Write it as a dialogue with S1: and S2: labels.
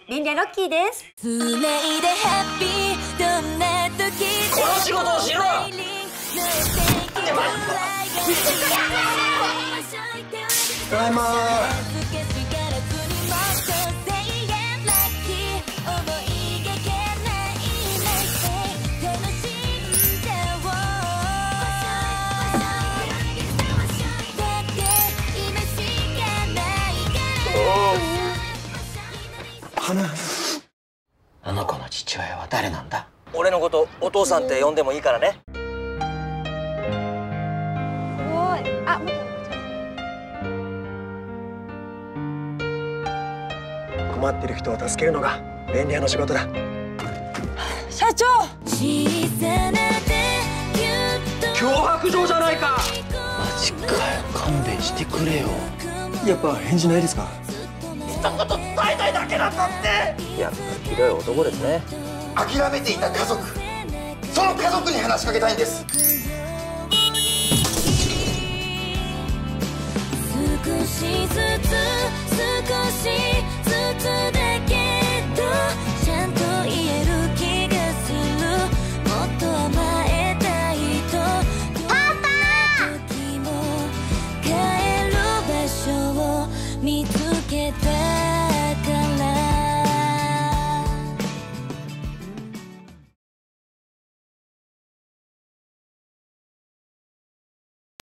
S1: リンリアロッキーです。
S2: この仕事をしろ。
S3: ただいま
S2: あの子の父親は誰なんだ？俺のことお父さんって呼んでもいいからね。
S1: おい、あ、
S3: 困ってる人を助けるのが便利屋の仕事だ。
S1: 社長。
S3: 脅迫状じゃないか。
S2: マジかよ、勘弁してくれよ。
S3: やっぱ返事ないですか？
S2: 一言伝えたいだけだったって。やっぱひどい男ですね。
S4: 諦めていた家族、その家族に話しかけたいんです。